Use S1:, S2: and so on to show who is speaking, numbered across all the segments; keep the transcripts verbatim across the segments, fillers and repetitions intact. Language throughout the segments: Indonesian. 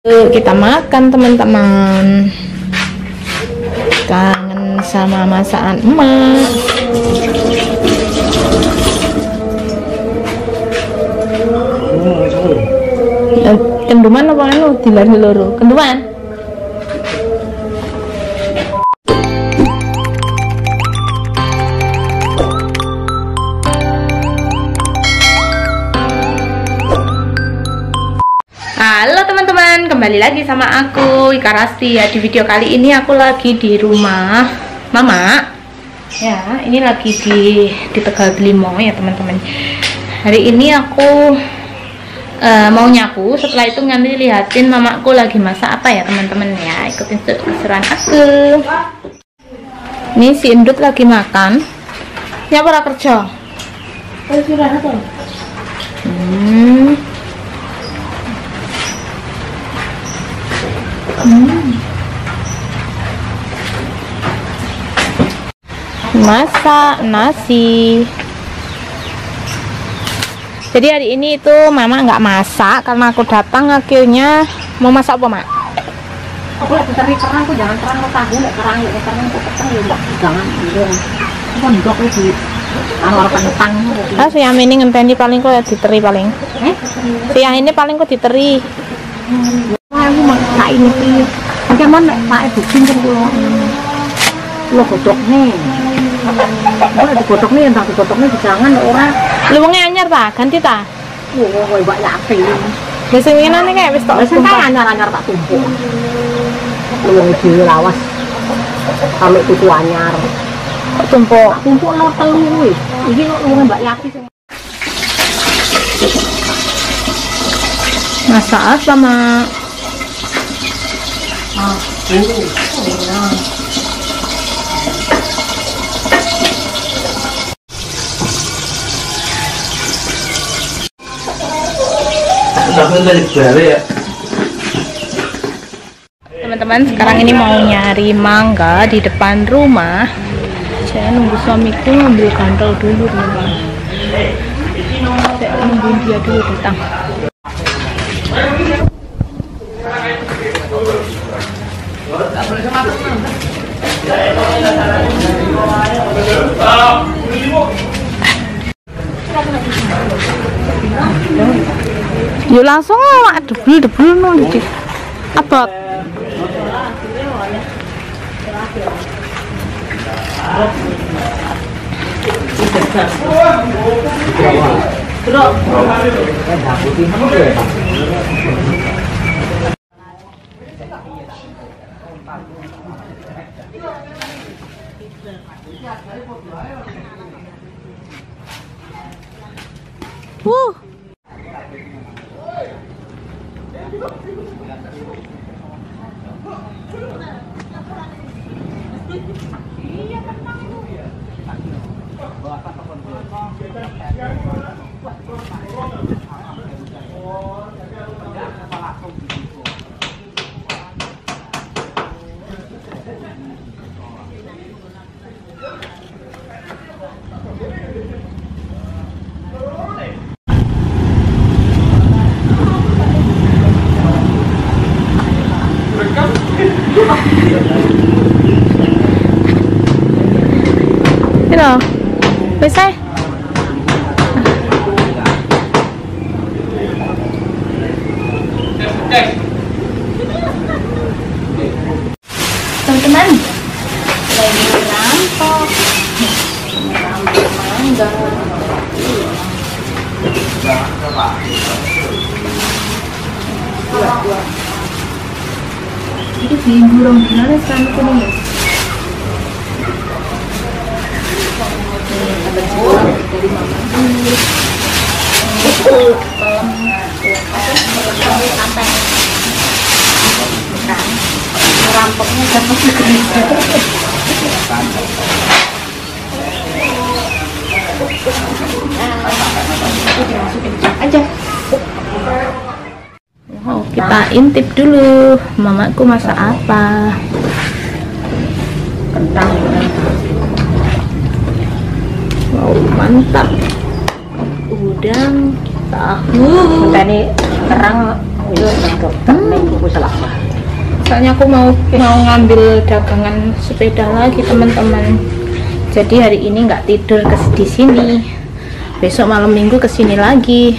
S1: Yuk kita makan teman-teman. Kangen sama masakan emak. Kenduman apa anu dilari-loro? Kenduman. Halo teman-teman, kembali lagi sama aku Ika Rasti ya. Di video kali ini aku lagi di rumah Mama. Ya, ini lagi di di Tegal Belimo ya teman-teman. Hari ini aku uh, mau nyapu. Setelah itu nanti lihatin mamaku lagi masak apa ya teman-teman ya. Ikutin keseruan aku. Ini si Indut lagi makan. Ini apa kerja? Hmm. Hmm. Masak nasi. Jadi hari ini itu mama nggak masak karena aku datang akhirnya mau masak apa mak?
S2: Aku lagi cari kerang, aku jangan kerang tahu, nggak kerang, nggak kerang, nggak kerang, ya mbak jangan, aku ndok lagi, awal kentang.
S1: Ah siang ini ngenteni paling kok diteri paling.
S2: Eh?
S1: Siang ini paling kok diteri.
S2: Aku mau tak ini sih, mungkin mana pak ibu cincin pulau, pulau godok nih, kalau digodok nih, entah digodok nih jangan orang.
S1: Luwungnya anyar ta, ganti ta?
S2: Wah, wah, mbak yakin.
S1: Biasanya ngene kayak wis tok.
S2: Biasanya kan anyar-anyar tak tumpuk. Luwung dhewe lawas. Kalau itu anyar.
S1: Kok tumpuk?
S2: Tumpuk lo telu kuwi. Iki kok luwunge mbak Yati sing.
S1: Masak apa mak?
S2: Ah, ini.
S1: Teman-teman, sekarang ini mau nyari mangga di depan rumah. Saya nunggu suamiku ngambil kantol dulu teman-teman. Saya nungguin dia dulu datang. Yuk langsung awak debul-debul nol di abot. Wuh. Ini bisa teman-teman lagi rampok rampok mangga itu di burung gimana sekarang kuning ya. Dari mama itu sampai rampoknya sama sekali aja. Oh, kita intip dulu mamaku masak apa. Kentang. Wow, mantap. Udang, tahu.
S2: Tadi kerang ya dokter aku salah apa.
S1: Soalnya aku mau mau ngambil dagangan sepeda lagi teman-teman. Jadi hari ini nggak tidur ke di sini. Besok malam minggu ke sini lagi.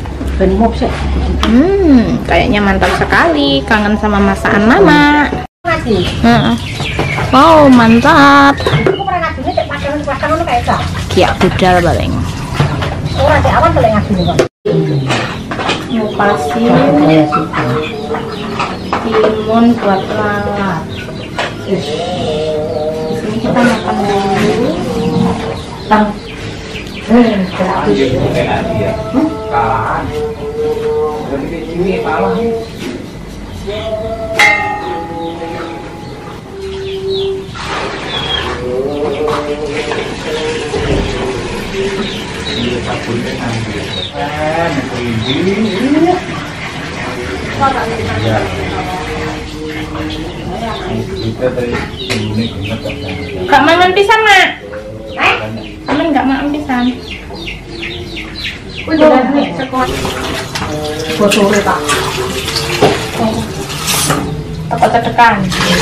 S1: Hmm, kayaknya mantap sekali. Kangen sama masakan mama. Hmm. Wow, mantap. Kiak budal paling. Ngupasin timun buat lalap. Di sini kita makan dulu. Bang. Hmm, Kak mangan pisang, Mak? Eh? Aman nggak makan pisang? Udah nih, sekolah.
S2: Botolnya Pak.
S1: Takut tertekan.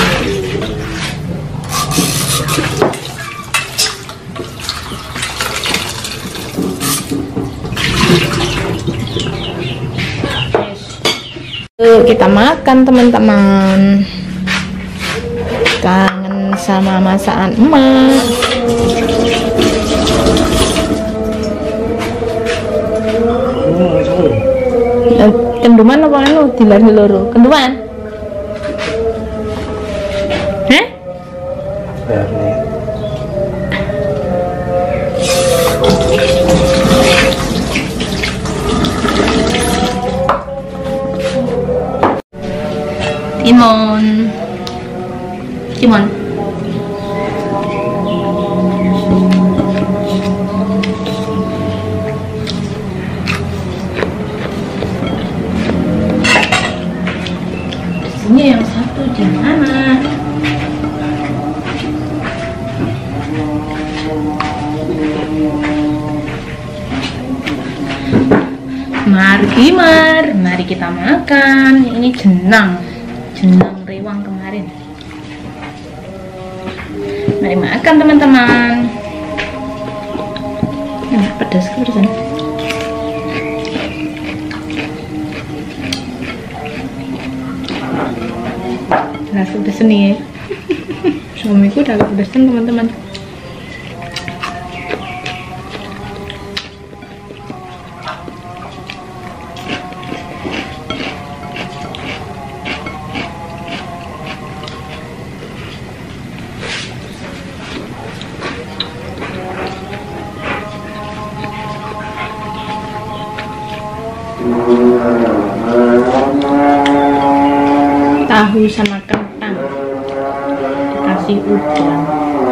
S1: Yuk kita makan teman-teman. Kangen sama masakan emak. Kenduman apa anu dilari loro? Kenduman? Heh? Timun. Timun. Ini yang satu di mana? Mari mar, mari kita makan. Ini jenang, jenang rewang kemarin. Mari makan teman-teman. Nah, pedas kepedasan. Nah, pedas nih ya. Suamiku udah kepedasan teman-teman. Tahu sama kentang dikasih udang.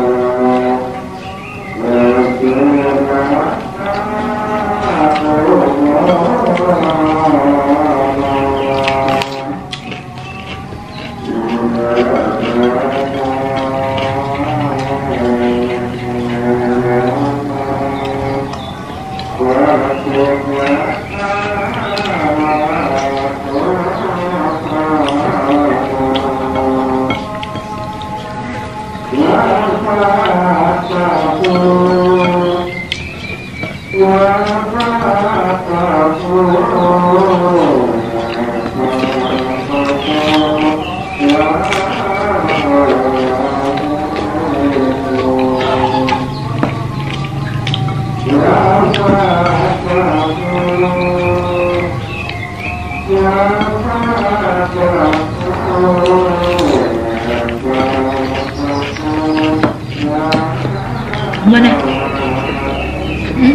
S1: Mana? Hmm?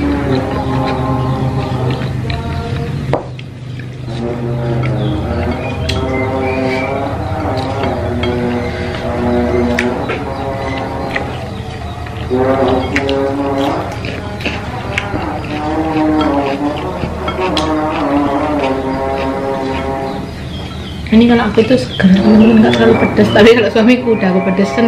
S1: Ini kalau aku tuh segar temen-temen, nggak terlalu pedas, tapi kalau suamiku udah kepedesan.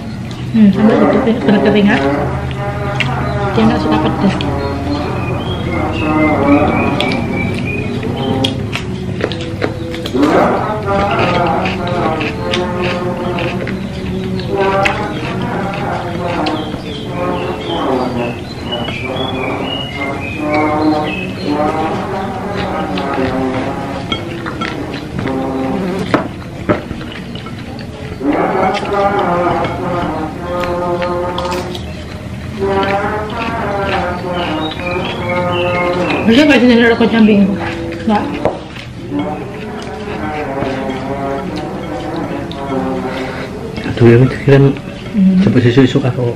S1: Hmm, sampai itu berkeringat. Dia nggak suka pedas. Bisa nggak sih ada kocang camping? Nggak.
S3: Aduh yang pikiran cepet susu suka kok.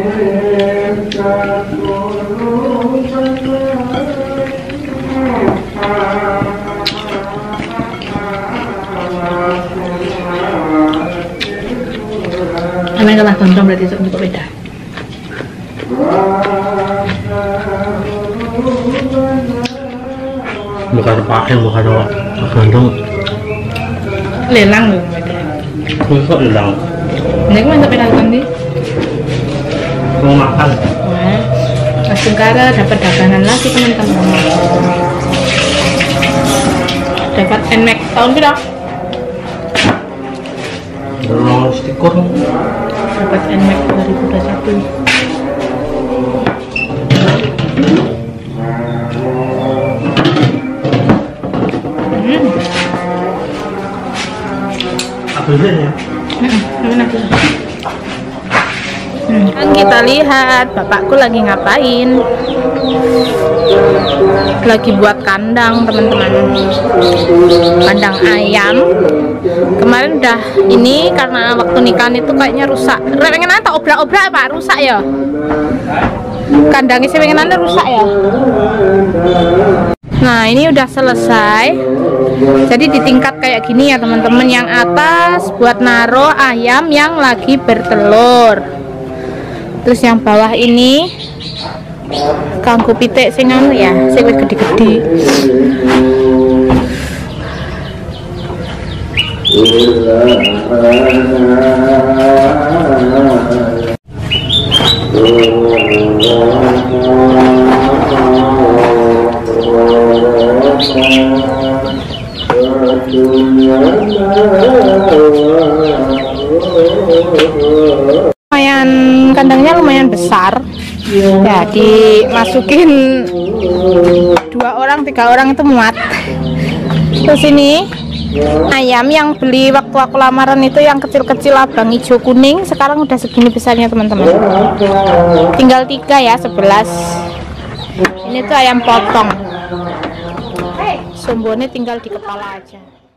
S1: Emang kalah tonton berarti juga beda.
S3: Bukan pakai, bukan doa. Kandung.
S1: Lelang loh mereka.
S3: Kok lelang?
S1: Ini kan sampai lakukan nih.
S3: Mau makan.
S1: Nah, Mas Bungkara dapat dagangan lagi teman-teman. Dapat N M A X tahun berapa?
S3: Belum stiker.
S1: Dapat N M A X dua ribu dua puluh satu. Hmm.
S3: Apa ini ya?
S1: Hmm, Hmm. Kita lihat bapakku lagi ngapain. Lagi buat kandang teman-teman. Kandang ayam. Kemarin udah ini karena waktu nikahan itu kayaknya rusak. Pengen atau obrak-obrak Pak, rusak ya? Kandangnya saya pengen anda rusak ya? Nah ini udah selesai. Jadi ditingkat kayak gini ya teman-teman. Yang atas buat naro ayam yang lagi bertelur. Terus yang bawah ini kanggo pitik sing anu ya, sing wis gede-gede. Lumayan, kandangnya lumayan besar ya, dimasukin dua orang tiga orang itu muat. Terus ini ayam yang beli waktu aku lamaran itu yang kecil-kecil abang hijau kuning, sekarang udah segini besarnya teman-teman, tinggal tiga ya, sebelas. Ini tuh ayam potong, sombonnya tinggal di kepala aja.